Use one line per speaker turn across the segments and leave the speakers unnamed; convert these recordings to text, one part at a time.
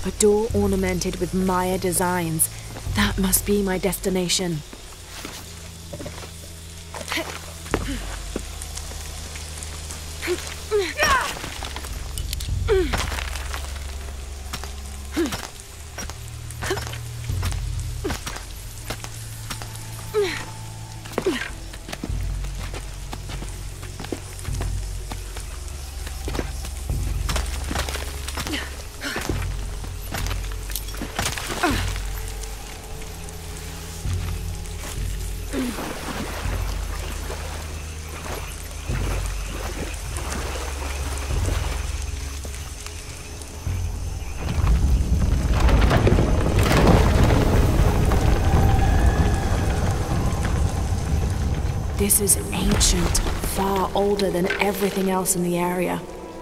A door ornamented with Maya designs. That must be my destination. This is ancient, far older than everything else in the area.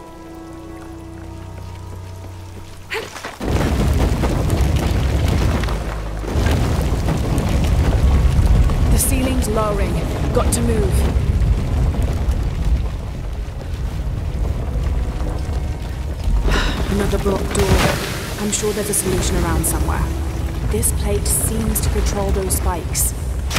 The ceiling's lowering. Got to move. Another blocked door. I'm sure there's a solution around somewhere. This plate seems to control those spikes.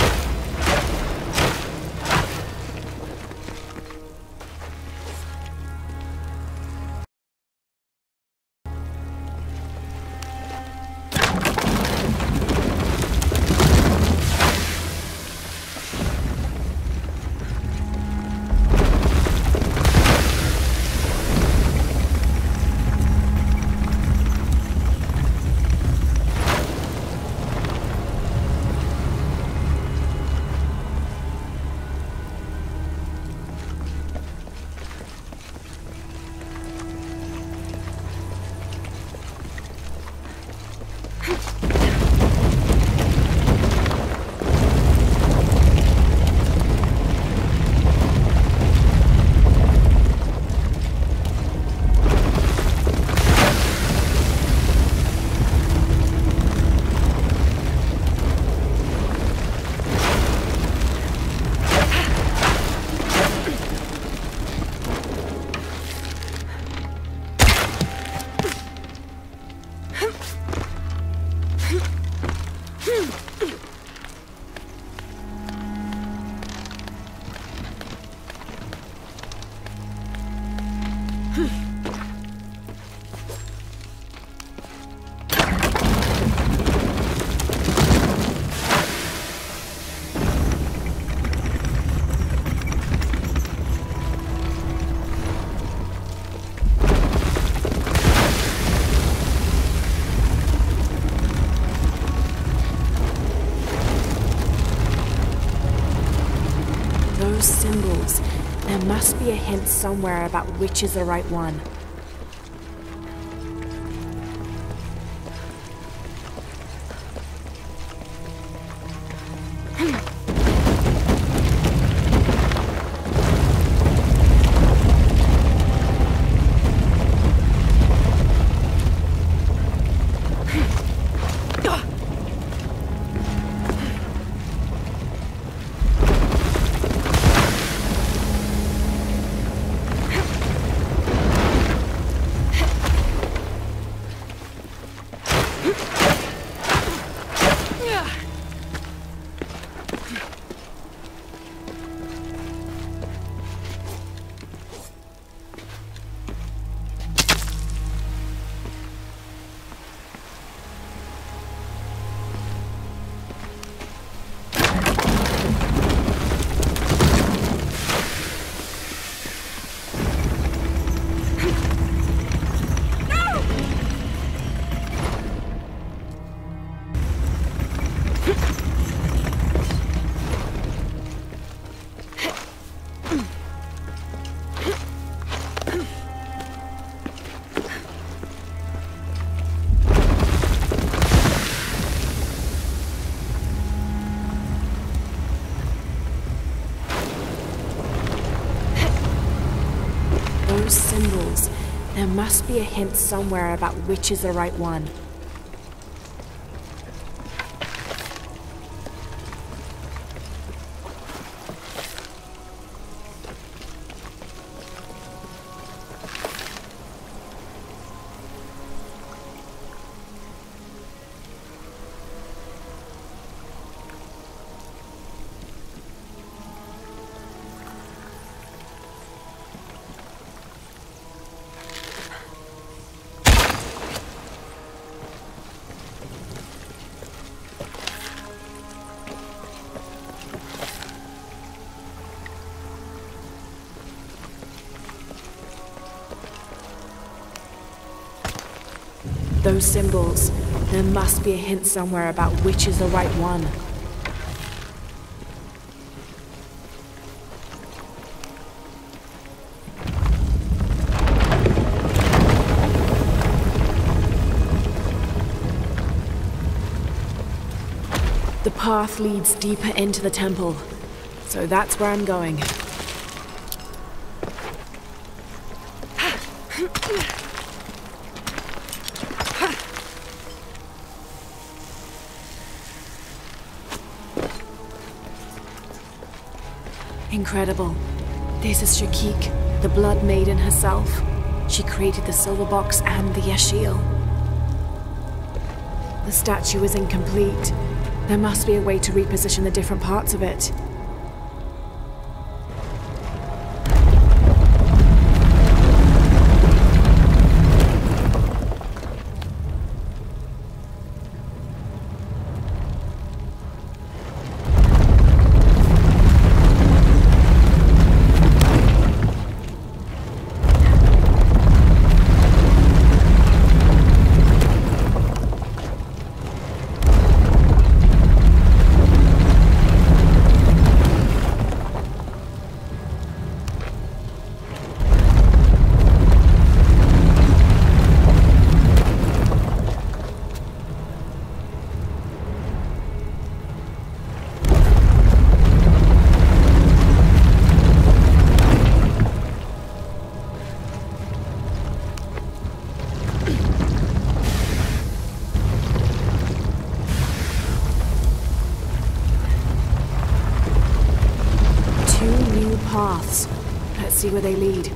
Symbols. There must be a hint somewhere about which is the right one. Those symbols. There must be a hint somewhere about which is the right one. Those symbols, there must be a hint somewhere about which is the right one. The path leads deeper into the temple, so that's where I'm going. Incredible. This is Shakik, the Blood Maiden herself. She created the silver box and the Yashil. The statue is incomplete. There must be a way to reposition the different parts of it. Paths. Let's see where they lead.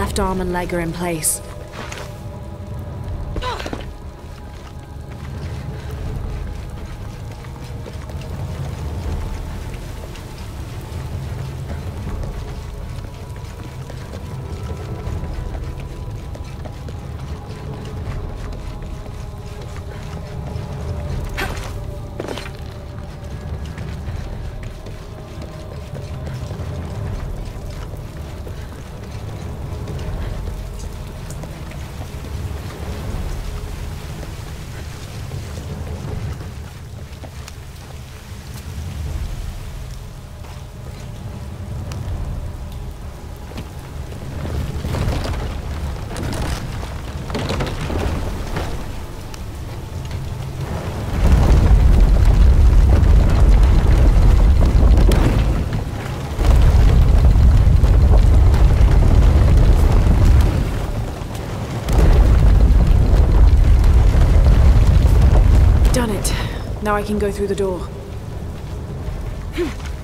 left arm and leg are in place. Done it. Now I can go through the door.